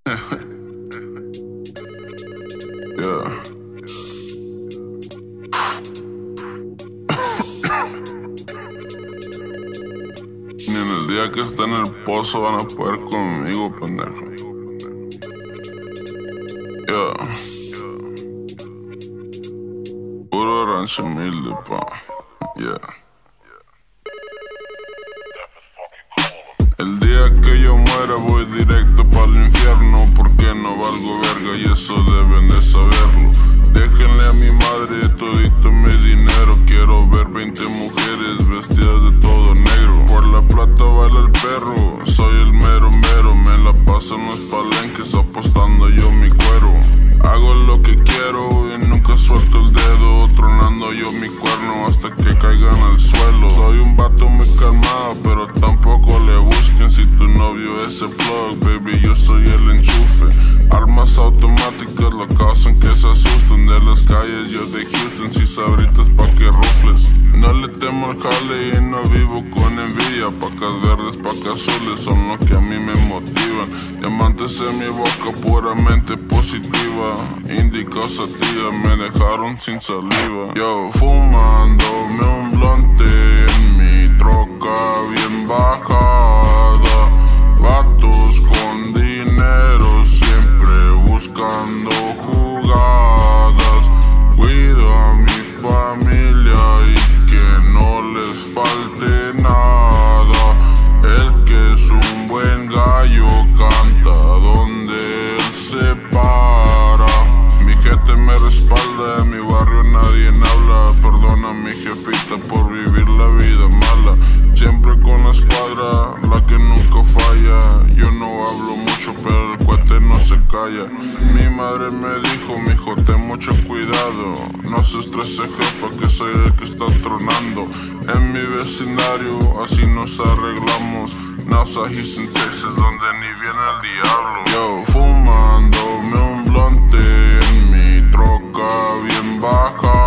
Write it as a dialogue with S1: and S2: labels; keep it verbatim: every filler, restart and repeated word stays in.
S1: Yeah. Ni en el día que esté en el pozo van a poder conmigo, pendejo. Yeah. Puro rancho humilde, pa. Yeah. El día que yo muera voy directo pa'l infierno, porque no valgo verga y eso deben de saberlo. Déjenle a mi madre todito mi dinero. Quiero ver veinte mujeres vestidas de todo negro. Por la plata baila el perro, soy el mero mero. Me la paso en los palenques apostando yo mi cuero. Hago lo que quiero y nunca suelto el dedo, tronando yo mi cuerno hasta que caigan al suelo. Soy un vato muy calmado, pero tampoco le busquen. Si tu novio es el plug, baby, yo soy el enchufe. Armas automáticas lo causan que se asusten. De las calles yo de Houston, si sabritas pa' que rufles. No le temo al jale y no vivo con envidia. Pacas verdes, pacas azules son lo que a mí me motivan. Diamantes en mi boca, puramente positiva. Indica sativa, me dejaron sin saliva. Yo fumándome un blonte en mi troca bien bajada. Vatos con dinero siempre buscando jugadas. Cuido a mi familia y que no les falte nada. El que es un buen gallo canta donde él se para. Mi gente me respalda, en mi barrio nadie habla. Perdona a mi jefita por vivir la vida mala. Siempre con la escuadra, la que nunca falla. Yo no hablo mucho, pero el cohete no se calla. Mi madre me dijo, mijo, ten mucho cuidado. No se estrese, jefa, que soy el que está tronando. En mi vecindario, así nos arreglamos. Nasa Houston, Texas, donde ni viene el diablo. Yo fumándome un blonte en mi troca bien baja.